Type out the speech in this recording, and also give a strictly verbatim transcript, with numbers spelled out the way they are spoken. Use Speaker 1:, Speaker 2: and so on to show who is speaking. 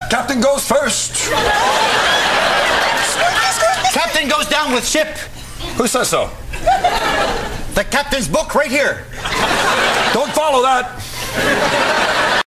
Speaker 1: Captain goes first.
Speaker 2: Captain goes down with ship.
Speaker 1: Who says so?
Speaker 2: The captain's book right here.
Speaker 1: Don't follow that.